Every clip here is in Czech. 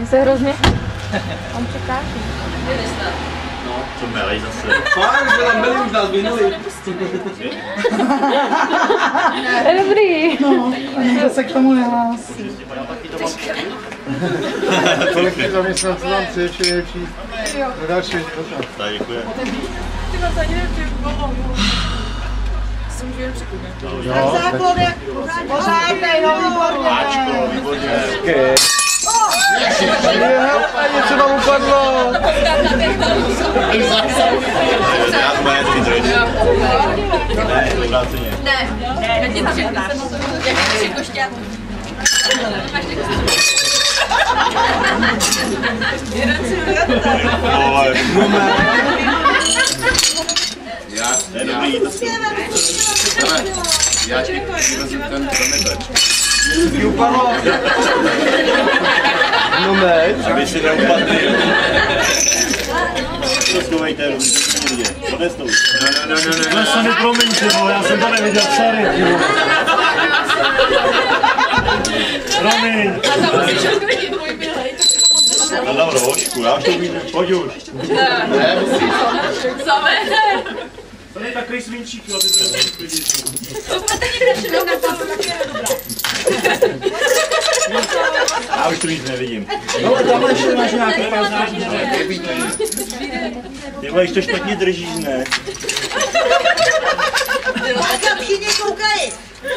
se hrozně... On překáží. No, co melej zase. Fajn, že nám melej už nás vynuli. Dobrý. No, nikdo se k tomu nehlásí. Kolik zaměstnanců tam chce nejlepší? Další, Tak, děkuji. Ty vás ani nepřijdu. Jsem žil překupně. jo, Základ jak pořádnej, no výborně. Ačko, výborně. a něco vám upadlo. Já to bude hezky drž. Ne, obráceně. Ne, já ti to jak tři košťáky. To je dobrý, to si... Já ti vyvezu ten zamětač. Ti upadlo. No meč. Aby si neupadli. To schovejte, to si vidět. Odnes to už. Ne, se mi promiňte, já jsem to neviděl, sorry. Promiň. Na dám rožku, já už to umím, pojď už. To je takový svinčík, jo, ty to nebudeš klidit. Já už to nic nevidím. Ale tamhle ještě máš nějaký paznář. Ty vole, to špatně držíš, ne? A tam všichni koukají.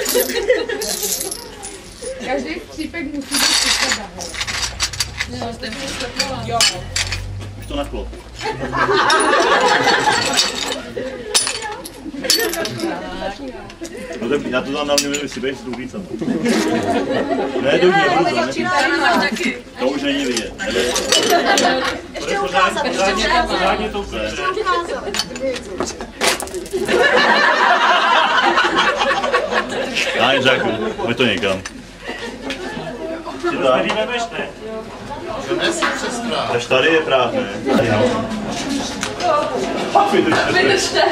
Každý střípek musí být u sebe. Jo. Už to naklo. No tak já to tam dám, nevím, jestli budeš s růdicem. Ne, do ní, to už není vidět. Ještě ukázat, Pořádně to ještě ukázat. Já jen řeknu, pojď to někam. Tady vemeš, ne? Dnes sestra. Až tady je právě. Vydržte.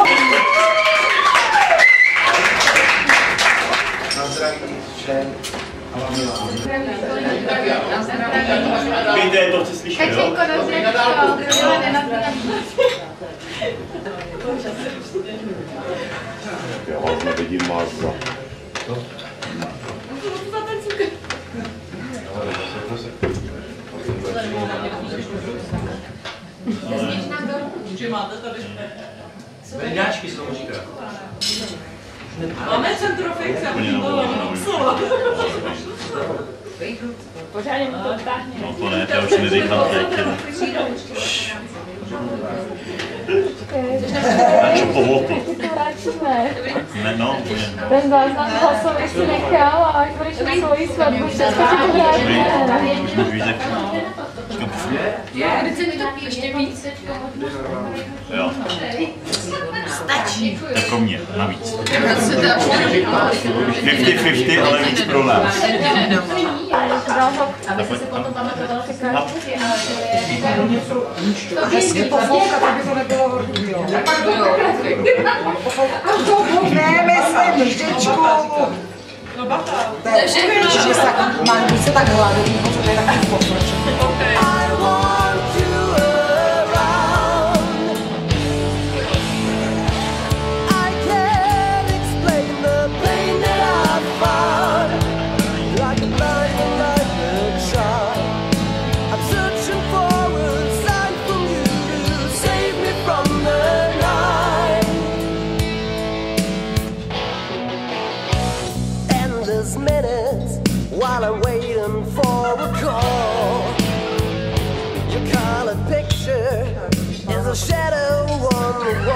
Na zdraví všem. Víte, to chci slyšet, jo? Já vás nevidím mazda. Že máte tady. Vendáčky se tomu říká. Máme centrofix, já bych to napsala. Pořádně mi to odtáhne. No to ne, já už nedýchám teď. Naču povolku. Ty to vrátíme. Ne, no, úplně. Ten záznam hlasový si nechal a až budeš na svoji svatbu, všechno ti to vrátíme. Už víš, jak... Když se mi to ještě víc. Jo. Stačí. To je pro mě, navíc. 50-50, ale víc pro nás. Hezky pofoukat, aby to nebylo horký, jo. Ne, myslím, vždyčku. No bata. To je všechno, že mám více tak hladový, protože je takový pofouček. Minutes while I'm waiting for a call. Your colored picture is a shadow on the wall.